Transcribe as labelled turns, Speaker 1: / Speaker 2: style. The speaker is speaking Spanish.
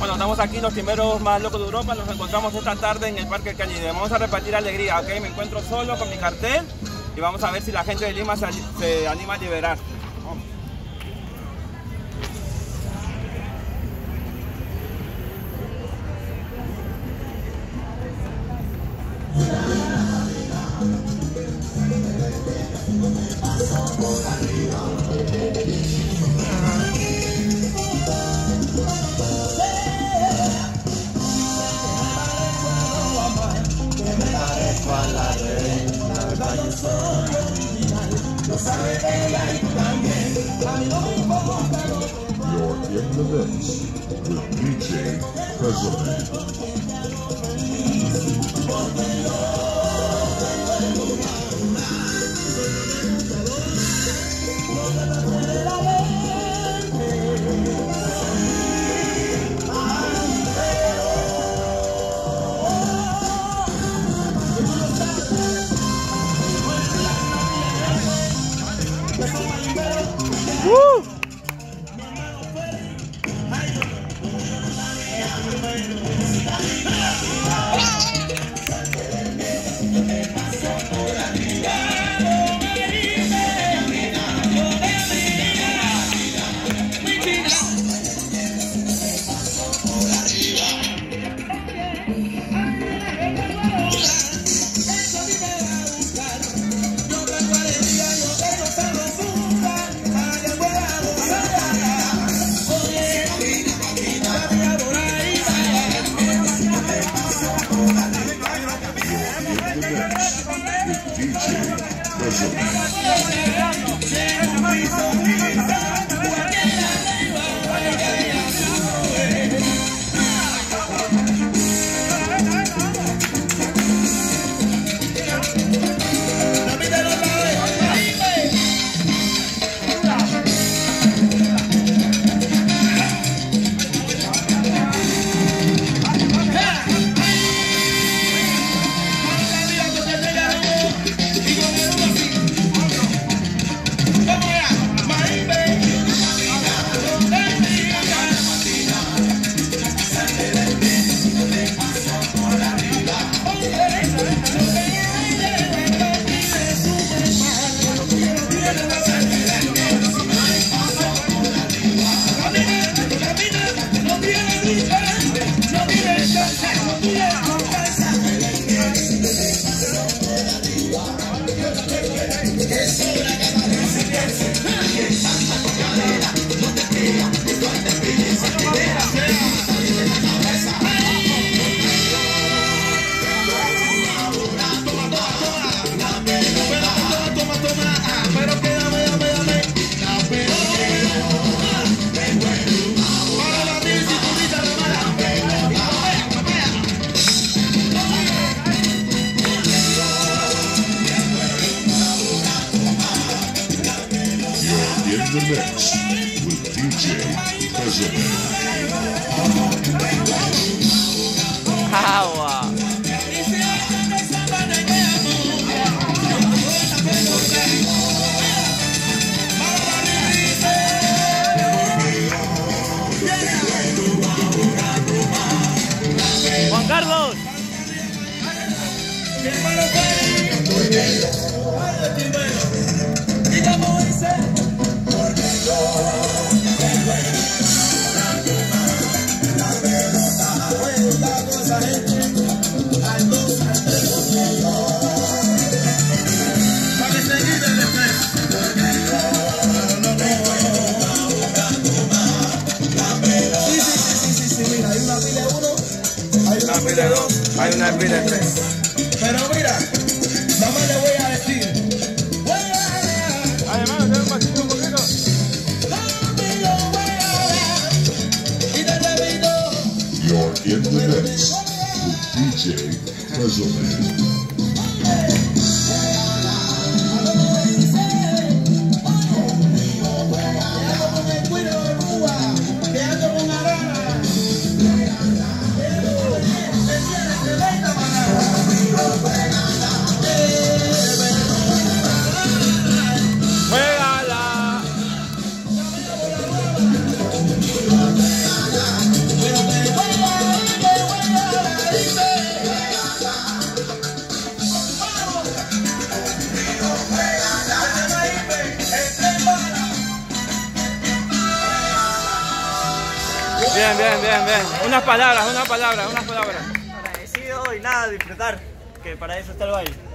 Speaker 1: Bueno, estamos aquí los primeros más locos de Europa. Nos encontramos esta tarde en el Parque Cañide. Vamos a repartir alegría, ¿ok? Me encuentro solo con mi cartel y vamos a ver si la gente de Lima se anima a liberar. Vamos.
Speaker 2: You're in the mix with DJ President.
Speaker 1: ¡Woo!
Speaker 2: In the mix with DJ President.
Speaker 1: Agua. Juan Carlos. Una pila de 2, hay una pila de 3.
Speaker 3: Pero mira, nada más le voy a decir.
Speaker 1: Además, tengo un vasito un poquito.
Speaker 2: You're in the mix with DJ President.
Speaker 1: ¡Juégala! Bien, bien, bien, bien. Unas palabras.
Speaker 4: Agradecido y nada, disfrutar, que para eso está el baile.